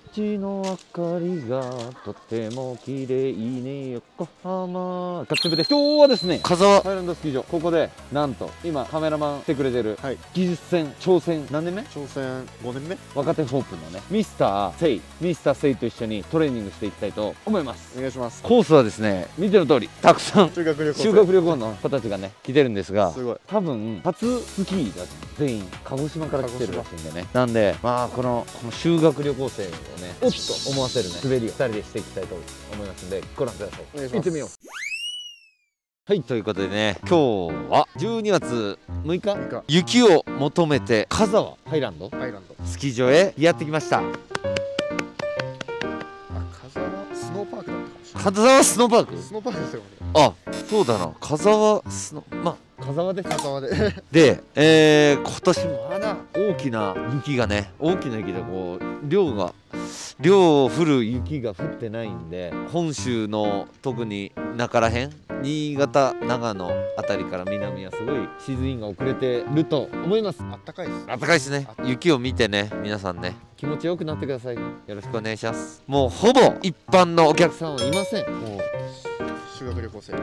街の明かりがとても綺麗ね横浜ガッツブです。今日はですね、風和ハイランドスキー場、ここでなんと今カメラマンしてくれてる、はい、技術戦挑戦何年目？ 挑戦5年目。 若手ホープのねミスターセイと一緒にトレーニングしていきたいと思います。 お願いします。 コースはですね、見ての通りたくさん修学旅行の子たちがね来てるんですが、 すごい多分初スキーが全員鹿児島から来てるらしいんでね、なんでまあこの修学旅行生をねおっと思わせるね滑りを2人でしていきたいと思いますんでご覧ください。行ってみよう。はい、ということでね、今日は12月6日雪を求めて風和ハイランドスキー場へやってきました。 風はスノーパークだったかもしれない。 風はスノーパーク？ スノーパークですよね。 あ、そうだな。風はスノー、まあ風はでで今年もまだ大きな雪でこう量降る雪が降ってないんで、本州の特に中らへん新潟長野あたりから南はすごいシーズンインが遅れてると思います。 あったかいです。 あったかいですね。雪を見てね、皆さんね気持ちよくなってくださいね。よろしくお願いします。もうほぼ一般のお客さんはいません。もう修学旅行生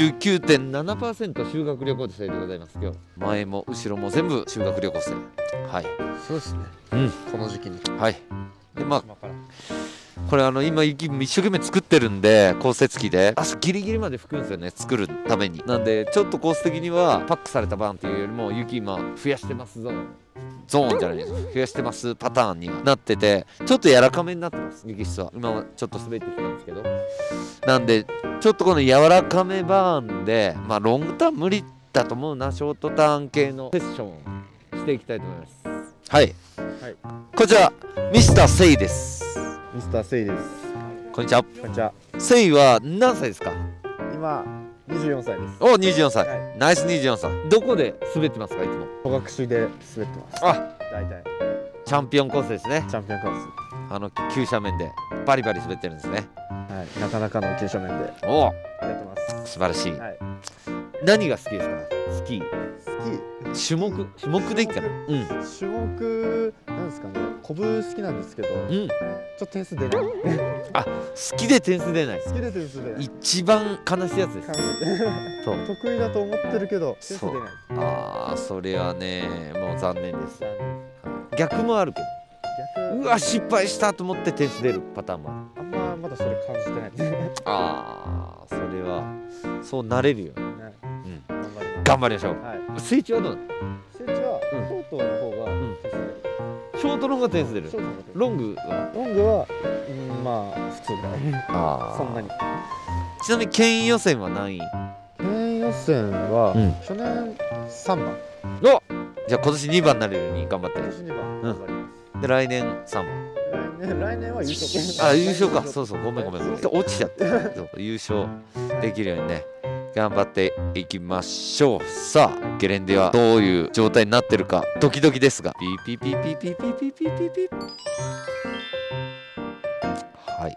99.7% 修学旅行生でございます。今日前も後ろも全部修学旅行生。はい、 そうですね、 うん、 この時期に。 はい。でまあこれ今雪一生懸命作ってるんで、降雪機で足ギリギリまで吹くんですよね、作るために。なんでちょっとコース的にはパックされたバーンっていうよりも雪今増やしてますゾーンじゃないです、増やしてますパターンになってて、ちょっと柔らかめになってます。雪質は今はちょっと滑ってきたんですけど、なんでちょっとこの柔らかめバーンで、まあロングターン無理だと思うな、ショートターン系のセッションをしていきたいと思います。はい、はい、こちらミスターセイです。 ミスターセイです。 こんにちは。 こんにちは。 セイは何歳ですか？ 今24歳です。 お、24歳、はい、ナイス24歳。どこで滑ってますか？いつも戸隠で滑ってます。 あ、 大体チャンピオンコースですね。 チャンピオンコース、 急斜面でバリバリ滑ってるんですね。 はい、なかなかの急斜面でおやってます。 素晴らしい、はい、何が好きですか？スキー種目でいいかな。うん、 種目なんですかね、コブ好きなんですけど、うん、ちょっと点数出ないあ、好きで点数出ない。 好きで点数出ない、 一番悲しいやつです。 そう得意だと思ってるけど点数出ない。 ああ、それはねもう残念です。逆もあるけど、うわ失敗したと思って点数出るパターンもある。 あんままだそれ感じてないですああ、それはそうなれるよね。うん、頑張りましょう。成長はどうなの？ 成長はショートの方が点数出る。 ショートの方が点数出る。ロングはまあ普通ぐらい。ああ、そんなに。ちなみに県予選は何位？ 県予選は去年3番。 お、じゃあ今年2番になれるように頑張って。 今年2番頑張ります。 で来年3番。 来年は優勝。 あ、優勝か。そうそう、ごめん落ちちゃって。優勝できるようにね頑張っていきましょう。さあゲレンデはどういう状態になってるかドキドキですが、ピーピーピーピーピーピーピーピーピーピー。はい、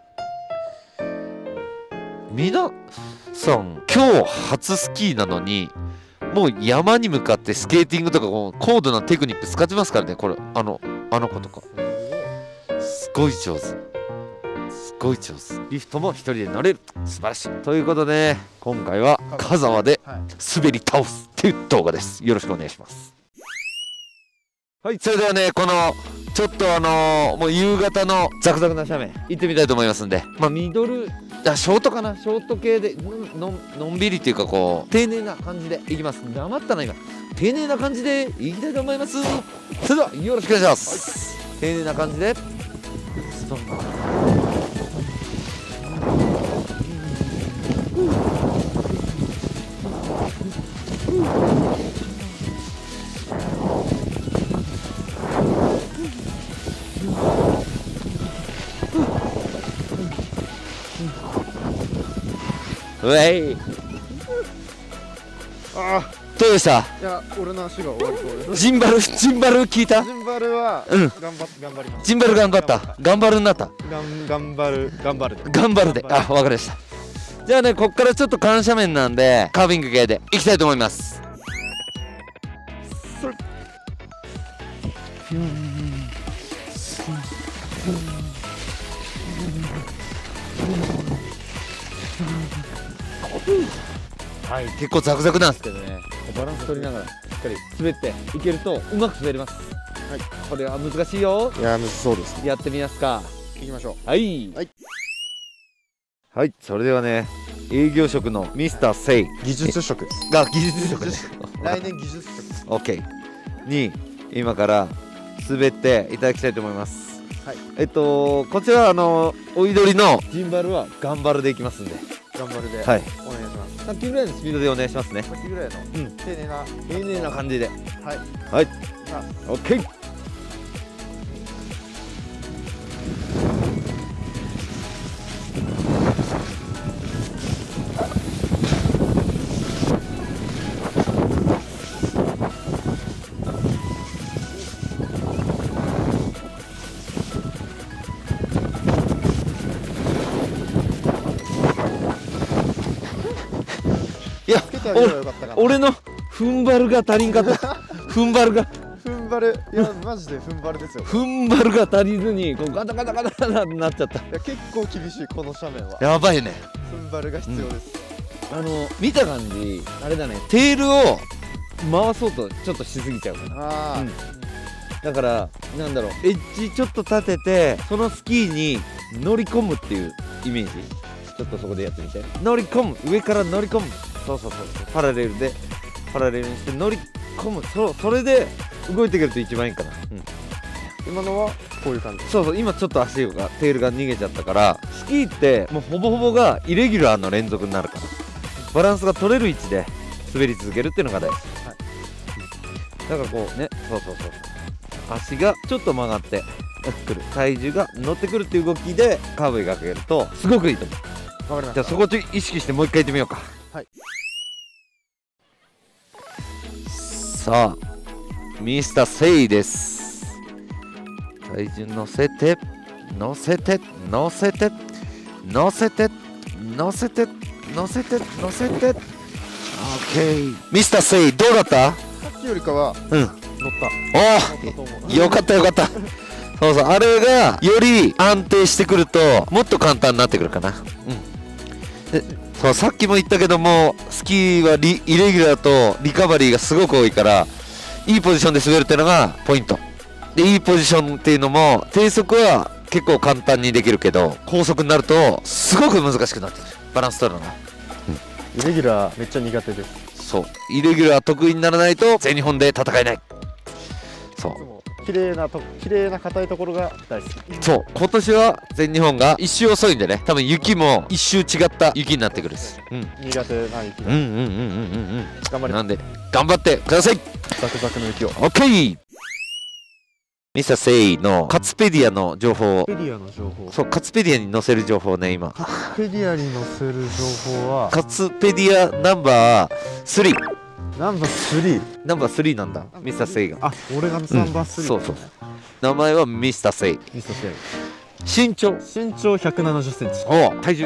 皆さん今日初スキーなのにもう山に向かってスケーティングとか高度なテクニック使ってますからね。これあの子とかすごい上手、すごい上手。リフトも一人で乗れる、素晴らしい。ということで、ね、今回は風和で滑り倒すっていう動画です。よろしくお願いします。はい、それではね、このちょっともう夕方のザクザクな斜面行ってみたいと思いますんで、まあミドルショートかな、ショート系でのんびりっていうかこう丁寧な感じでいきます。黙ったな今。丁寧な感じでいきたいと思います。それではよろしくお願いします。はい、丁寧な感じでうえい。 ああ、 どうでした？ いや、俺の足が終わりそうです。 ジンバル聞いた？ ジンバルは頑張ります。 ジンバル頑張った。頑張るになった。 頑張るで。 あ、わかりました。じゃあね、こっからちょっと緩斜面なんでカービング系でいきたいと思います。 はい、結構ザクザクなんですけどね、バランス取りながらしっかり滑っていけるとうまく滑れます。はい、これは難しいよ。 いやー、むずそうです。 やってみますか。 行きましょう。 はいはい、 はい、それではね、営業職のミスターセイ技術職です。 が技術職です来年技術職です。 OK に今から滑っていただきたいと思います。 はい、 こちらおいどりのジンバルは頑張るでいきますんで、 頑張るで、 はい、 お願いします。 さっきぐらいのスピードでお願いしますね。 さっきぐらいの丁寧な感じで。 はいはい、 じゃあ OK。いや、 つけてあげればよかったかな。 俺の踏ん張るが足りんかった踏ん張るが踏ん張る、いやマジで踏ん張るですよ。 踏ん張るが足りずにこうガタガタガタガタってなっちゃった。 いや結構厳しいこの斜面は。 やばいね。 踏ん張るが必要です。 見た感じあれだね、テールを回そうとちょっとしすぎちゃうかな。 ああ、 だからなんだろう、エッジちょっと立ててそのスキーに乗り込むっていうイメージ。ちょっとそこでやってみて。乗り込む、上から乗り込む。そうそうそうそう、パラレルでパラレルにして乗り込む。それで動いてくると一番いいかな。 今のはこういう感じ。 そうそう、今ちょっと足がテールが逃げちゃったから、スキーってもうほぼほぼがイレギュラーの連続になるから、バランスが取れる位置で滑り続けるっていうのが大事。 はい、 だからこうね、そうそうそう、足がちょっと曲がってくる、体重が乗ってくるっていう動きでカーブ描けるとすごくいいと思う。 わかりました。 じゃあそこを意識してもう一回やってみようか。 はい、 さあミスターセイです。体重乗せて乗せて乗せて乗せて乗せて乗せて乗せて OK。 ミスターセイどうだった？ さっきよりかはうん、 乗ったと思う。 よかったよかったそうそう、あれがより安定してくるともっと簡単になってくるかな。でそう、さっきも言ったけども、スキーはイレギュラーとリカバリーがすごく多いから、いいポジションで滑るっていうのがポイントで、いいポジションっていうのも低速は結構簡単にできるけど、高速になるとすごく難しくなってくる、バランス取るのが。 イレギュラーめっちゃ苦手です。 そう、イレギュラー得意にならないと全日本で戦えない。そう、 綺麗な硬いところが大好き。 そう、今年は全日本が一周遅いんでね、多分雪も一周違った雪になってくるです。 苦手な雪。頑張ります。 なんで頑張ってください。 ザクザクの雪を。 OK。 ミスターセイのカツペディアの情報を、 ペディアの情報。 そう、カツペディアに載せる情報ね。今カツペディアに載せる情報はカツペディアナンバー3、 ナンバー3。 ナンバー3なんだ、ミスターセイが。 あ、俺がナンバー3。 そうそう、名前はミスターセイ。 ミスターセイ。 身長 170センチ。 お、体重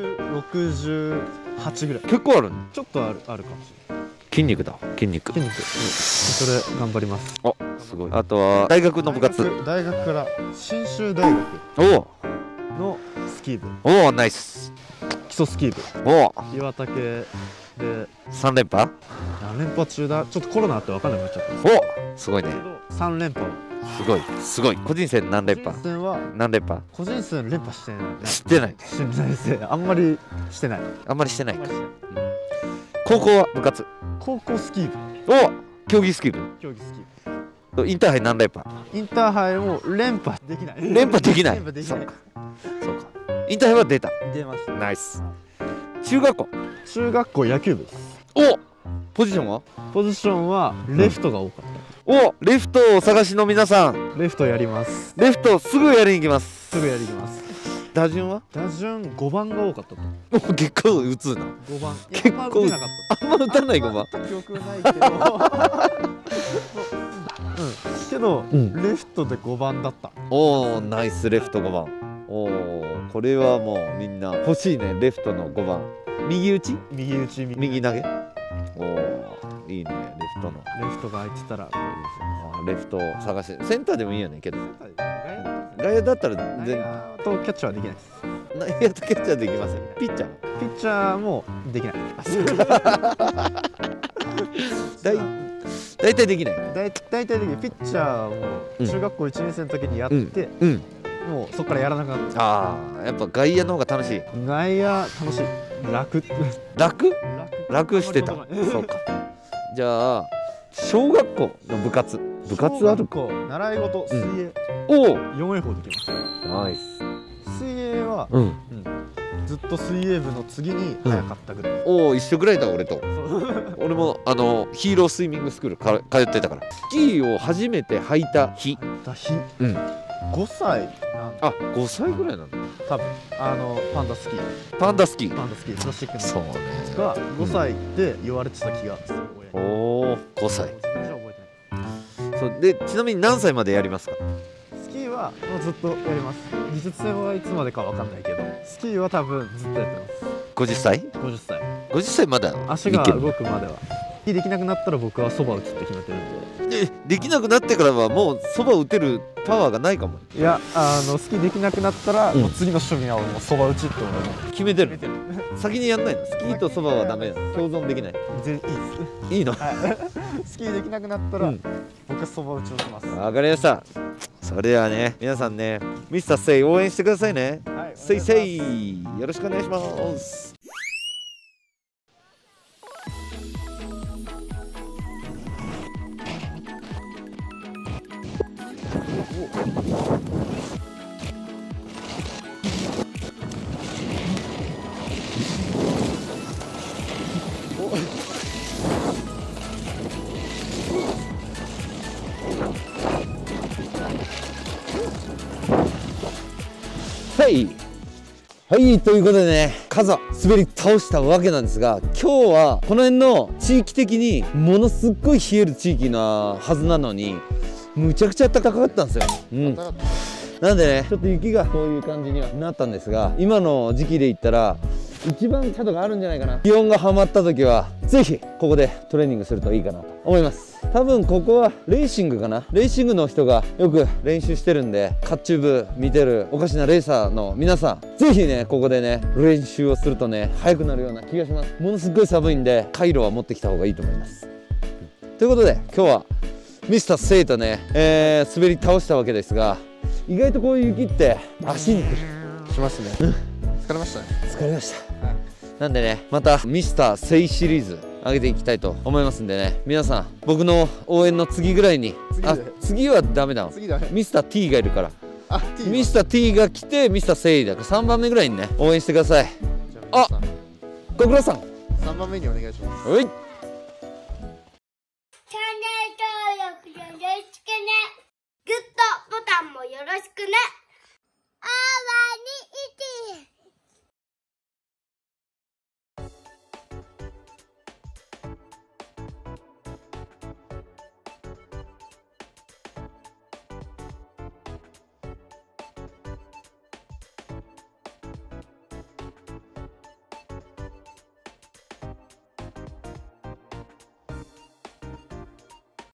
68ぐらい。 結構あるね。 ちょっとあるかもしれない。 筋肉だ、筋肉。 それ頑張ります。 お、すごい。あとは大学の部活。 大学から信州大学おのスキー部。 お、ナイス。 基礎スキー部。 お、 岩竹で 3連覇。 何連覇中だ。ちょっとコロナあって分かんなくなっちゃったんですお、すごいね。 けど3連覇を。 すごいすごい。個人戦何連覇？ 個人戦は何連覇？ 個人戦連覇してない。 してない。 してないですね。あんまりしてない。 あんまりしてないか。高校は部活。 高校スキー部。 お、競技スキー部。 競技スキーインターハイ何連覇？ 部。インターハイも連覇できない。 連覇できない。 連覇できない。 そうか。インターハイは出た。 出ました。 ナイス。中学校。 中学校野球部です。 お、ポジションは？ ポジションはレフトが多かっお、レフトをお探しの皆さん。 た。レフトやります。 レフトすぐやりに行きます。 すぐやります。 打順は？ 打順5番が多かったと。 お、結構打つな。 5番。 結構あんま打てなかっあんま打たない5番。 た。記憶ないけど。けど、レフトで5番だった。 おー、ナイス。レフト5番。おー、これはもうみんな欲しいね。レフトの5番。右打ち？ 右打ち右投げ？おー、いいね。レフトの。 レフトが空いてたらこれですよ。 レフトを探して、センターでもいいよねけど、 外野外野だったら全然。 とキャッチャーはできないです。 内野とキャッチャーできません。ピッチャーもピッチャーもできない。 大体できない。 大体できない。ピッチャーも中学校1年生の時にやって、もうそこからやらなくなった。 ああ、やっぱ外野の方が楽しい。 外野楽しい。 楽してた。そうか。じゃあ小学校の部活あるか。 習い事水泳。 おお。 4A 法できます。 ナイス。 水泳はずっと水泳部の次に早かったぐらい。 おお、一緒ぐらいだ俺と。俺もヒーロースイミングスクール通ってたから。スキーを初めて履いた日。5 歳。 あ、5歳ぐらいなんだ。 多分パンダスキープラスチックの。 そうね。 が5歳って言われてた気がする。 おお、5歳。そうで、ちなみに何歳までやりますか？ スキーはもうずっとやります。技術戦はいつまでかわかんないけど、スキーは多分ずっとやってます。 50歳？50歳まだ足が動くまでは。スキーできなくなったら僕はそば打つって決めてるんで。 できなくなってからはもうそば打てるパワーがないかも。 いや、スキーできなくなったら、もう次の趣味はもうそば打ちって思います。 決めてる。先にやんないの？スキーとそばはダメなの？共存できない？ 全然いいです。 いいの？ スキーできなくなったら、僕はそば打ちをします。 わかりました。それではね、皆さんね、ミスターセイ応援してくださいね。セイセイ、よろしくお願いします。はい、ということでね、数滑り倒したわけなんですが、今日はこの辺の地域的にものすっごい冷える地域なはずなのに、むちゃくちゃ暖かかったんですよ。なんでね、ちょっと雪がこういう感じにはなったんですが、今の時期で言ったら一番チャドがあるんじゃないかな。気温がはまった時はぜひここでトレーニングするといいかなと思います。多分ここはレーシングかな。レーシングの人がよく練習してるんで、カッチューブ見てるおかしなレーサーの皆さん、ぜひねここでね練習をするとね速くなるような気がします。ものすごい寒いんでカイロは持ってきた方がいいと思います。ということで今日はミスターセイとね、滑り倒したわけですが、意外とこういう雪って足にくる。 しますね。疲れましたね。 疲れました。なんでね、またミスターセイシリーズ上げていきたいと思いますんでね、皆さん僕の応援の次ぐらいに、次はダメだわ。ミスター T がいるから、ミスター T が来てミスターセイだから3番目ぐらいにね応援してください。あ、ご苦労さん。 3番目にお願いします。 はい。